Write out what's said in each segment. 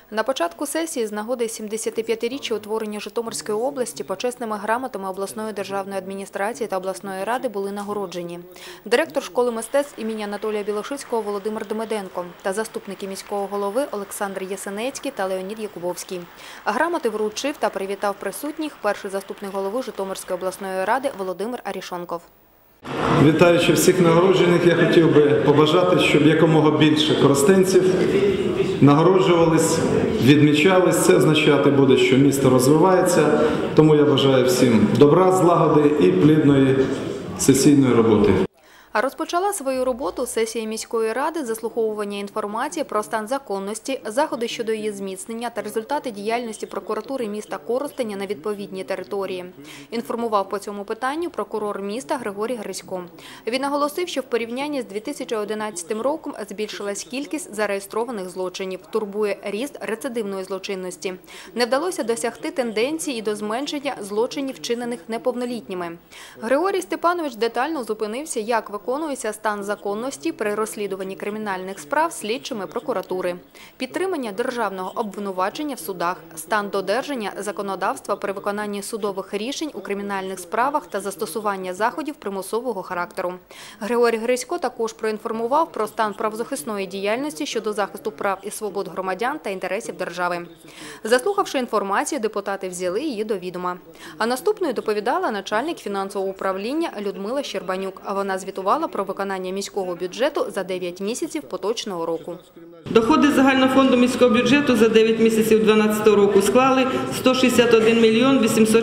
На початку сесії з нагоди 75-річчя утворення Житомирської області почесними грамотами обласної державної адміністрації та обласної ради були нагороджені директор школи мистецтв імені Анатолія Білошицького Володимир Демиденко та заступники міського голови Олександр Ясенецький та Леонід Якубовський. Грамоти вручив та привітав присутніх перший заступник голови Житомирської обласної ради Володимир Арішонков. Вітаючи всіх нагороджених, я хотів би побажати, щоб якомога більше коростенців нагороджувались, відмічались. Це означати буде, що місто розвивається. Тому я бажаю всім добра, злагоди і плідної сесійної роботи. А розпочала свою роботу сесія міської ради з заслуховування інформації про стан законності, заходи щодо її зміцнення та результати діяльності прокуратури міста Коростеня на відповідній території. Інформував по цьому питанню прокурор міста Григорій Грисько. Він наголосив, що в порівнянні з 2011 роком збільшилась кількість зареєстрованих злочинів, турбує ріст рецидивної злочинності. Не вдалося досягти тенденції і до зменшення злочинів, вчинених неповнолітніми. Григорій Степанович детально зупинився, як виконується стан законності при розслідуванні кримінальних справ слідчими прокуратури, підтримання державного обвинувачення в судах, стан додержання законодавства при виконанні судових рішень у кримінальних справах та застосування заходів примусового характеру. Григорій Грисько також проінформував про стан правозахисної діяльності щодо захисту прав і свобод громадян та інтересів держави. Заслухавши інформацію, депутати взяли її до відома. А наступною доповідала начальник фінансового управління Людмила Щербанюк, а вона звітувала про виконання міського бюджету за 9 місяців поточного року. Доходи загального фонду міського бюджету за 9 місяців 2012 року склали 161 мільйон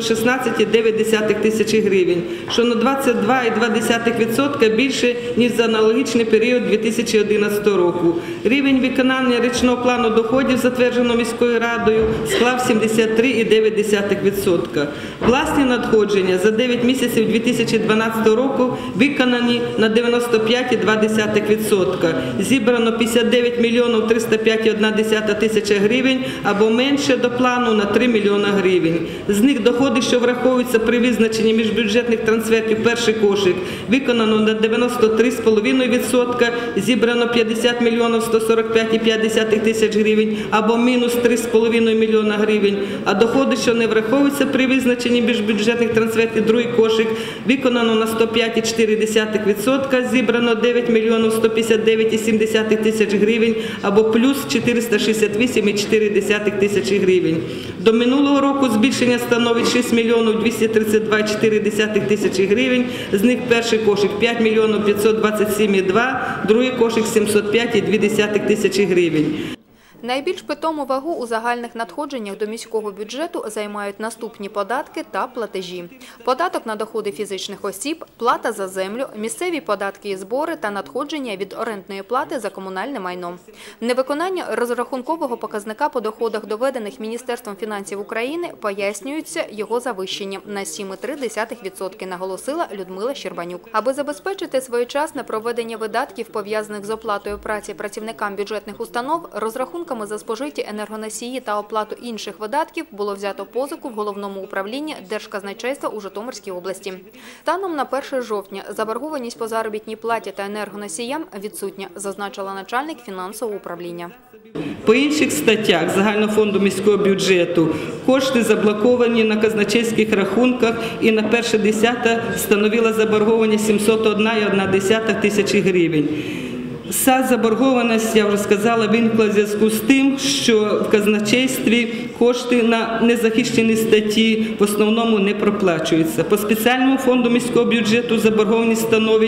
816,9 тисячі гривень, що на 22,2% більше, ніж за аналогічний період 2011 року. Рівень виконання річного плану доходів, затвердженого міською радою, склав 73,9%. Власні надходження за 9 місяців 2012 року виконані на 95,2%. Зібрано 59 мільйонів 305,1 тисяча гривень або менше до плану на 3 мільйона гривень. З них доходи, що враховуються при визначенні міжбюджетних трансфертів перший кошик, виконано на 93,5%, зібрано 50 мільйонів 145,5 тисяч гривень або мінус 3,5 мільйона гривень, а доходи, що не враховуються при визначенні міжбюджетних трансфертів другий кошик, виконано на 105,4%, зібрано 9 мільйонів 159,7 тисяч гривень або плюс 468,4 тисячі гривень. До минулого року збільшення становить 6 мільйонів 232,4 тисячі гривень, з них перший кошик 5 мільйонів 527,2, другий кошик 705,2 тисячі гривень. Найбільш питому вагу у загальних надходженнях до міського бюджету займають наступні податки та платежі. Податок на доходи фізичних осіб, плата за землю, місцеві податки і збори та надходження від орендної плати за комунальне майно. Невиконання розрахункового показника по доходах, доведених Міністерством фінансів України, пояснюється його завищенням на 7,3%, наголосила Людмила Щербанюк. Аби забезпечити своєчасне проведення видатків, пов'язаних з оплатою праці працівникам бюджетних установ, розрахунками за спожиті енергоносії та оплату інших видатків було взято позику в Головному управлінні Держказначейства у Житомирській області. Станом на 1 жовтня заборгованість по заробітній платі та енергоносіям відсутня, зазначила начальник фінансового управління. По інших статтях Загального фонду міського бюджету кошти заблоковані на казначейських рахунках і на 1.10 становила заборгованість 701,1 тисячі гривень. Ця заборгованість, я вже сказала, виникла в зв'язку з тим, що в казначействі кошти на незахищені статті в основному не проплачуються. По спеціальному фонду міського бюджету заборгованість становить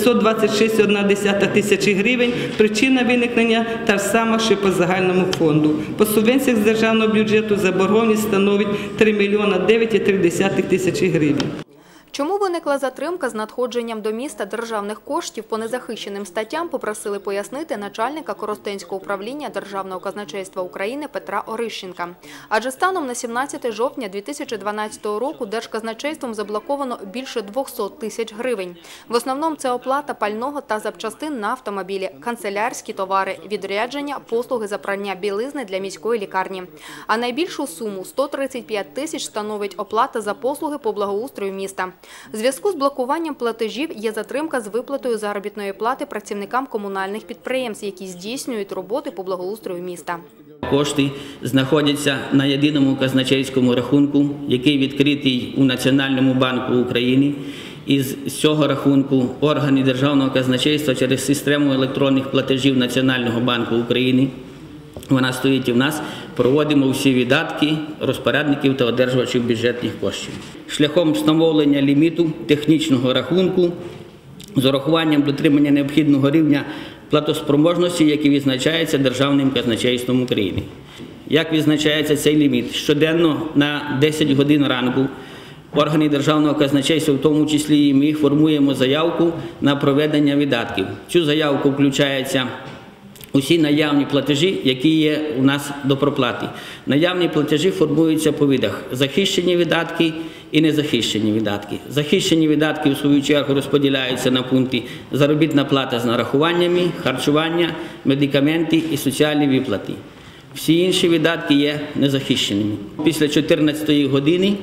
526,1 тисячі гривень. Причина виникнення та ж сама, що по загальному фонду. По субвенціях з державного бюджету заборгованість становить 3 мільйона 9,3 тисячі гривень. Чому виникла затримка з надходженням до міста державних коштів по незахищеним статтям, попросили пояснити начальника Коростенського управління Державного казначейства України Петра Орищенка. Адже станом на 17 жовтня 2012 року Держказначейством заблоковано більше 200 тисяч гривень. В основному це оплата пального та запчастин на автомобілі, канцелярські товари, відрядження, послуги за прання білизни для міської лікарні. А найбільшу суму – 135 тисяч становить оплата за послуги по благоустрою міста. У зв'язку з блокуванням платежів є затримка з виплатою заробітної плати працівникам комунальних підприємств, які здійснюють роботи по благоустрою міста. Кошти знаходяться на єдиному казначейському рахунку, який відкритий у Національному банку України. І з цього рахунку органи Державного казначейства через систему електронних платежів Національного банку України, вона стоїть і в нас, проводимо всі видатки розпорядників та одержувачів бюджетних коштів. Шляхом встановлення ліміту технічного рахунку з урахуванням дотримання необхідного рівня платоспроможності, який відзначається Державним казначейством України. Як відзначається цей ліміт? Щоденно на 10 годин ранку органи Державного казначейства, в тому числі і ми, формуємо заявку на проведення видатків. Цю заявку включаються усі наявні платежі, які є у нас до проплати. Наявні платежі формуються по видах: захищені видатки і незахищені видатки. Захищені видатки, в свою чергу, розподіляються на пункти заробітна плата з нарахуваннями, харчування, медикаменти і соціальні виплати. Всі інші видатки є незахищеними. Після 14-ї години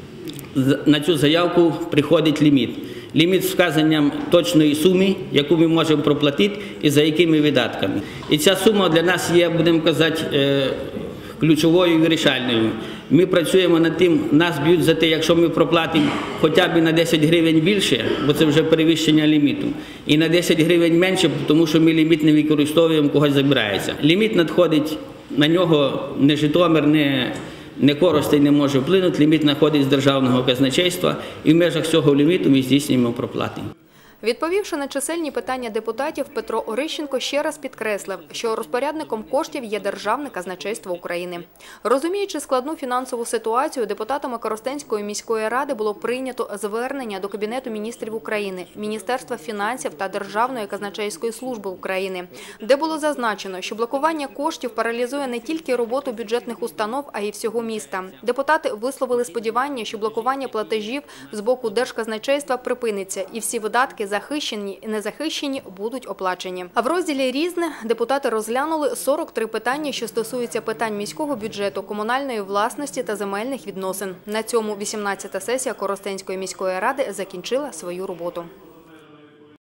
на цю заявку приходить ліміт. Ліміт з вказанням точної суми, яку ми можемо проплатити і за якими видатками. І ця сума для нас є, будемо казати, ключовою і вирішальною. Ми працюємо над тим, нас б'ють за те, якщо ми проплатимо хоча б на 10 гривень більше, бо це вже перевищення ліміту, і на 10 гривень менше, тому що ми ліміт не використовуємо, когось забирається. Ліміт надходить, на нього не Житомир, не Коростень не може вплинути, ліміт надходить з Державного казначейства, і в межах цього ліміту ми здійснюємо проплати. Відповівши на чисельні питання депутатів, Петро Орищенко ще раз підкреслив, що розпорядником коштів є Державне казначейство України. Розуміючи складну фінансову ситуацію, депутатами Коростенської міської ради було прийнято звернення до Кабінету міністрів України, Міністерства фінансів та Державної казначейської служби України, де було зазначено, що блокування коштів паралізує не тільки роботу бюджетних установ, а й всього міста. Депутати висловили сподівання, що блокування платежів з боку Держказначейства припиниться і всі видатки захищені і незахищені будуть оплачені. А в розділі «Різне» депутати розглянули 43 питання, що стосуються питань міського бюджету, комунальної власності та земельних відносин. На цьому 18-та сесія Коростенської міської ради закінчила свою роботу.